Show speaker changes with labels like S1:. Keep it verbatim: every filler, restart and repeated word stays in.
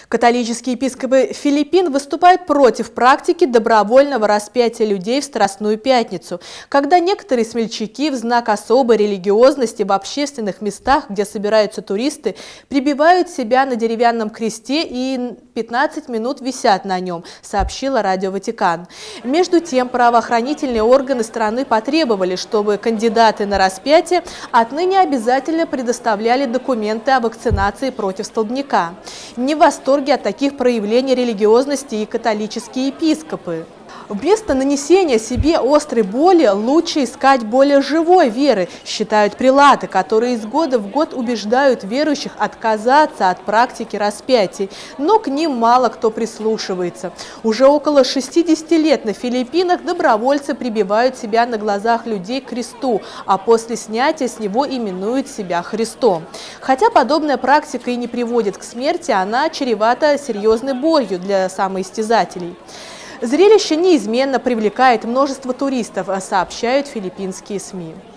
S1: Католические епископы Филиппин выступают против практики добровольного распятия людей в Страстную Пятницу, когда некоторые смельчаки в знак особой религиозности в общественных местах, где собираются туристы, прибивают себя на деревянном кресте и пятнадцать минут висят на нем, сообщила Радио Ватикан. Между тем, правоохранительные органы страны потребовали, чтобы кандидаты на распятие отныне обязательно предоставляли документы о вакцинации против столбняка. Не в восторге от таких проявлений религиозности и католические епископы. Вместо нанесения себе острой боли лучше искать более живой веры, считают прелаты, которые из года в год убеждают верующих отказаться от практики распятий. Но к ним мало кто прислушивается. Уже около шестидесяти лет на Филиппинах добровольцы прибивают себя на глазах людей к кресту, а после снятия с него именуют себя Христом. Хотя подобная практика и не приводит к смерти, она чревата серьезной болью для самоистязателей. Зрелище неизменно привлекает множество туристов, сообщают филиппинские СМИ.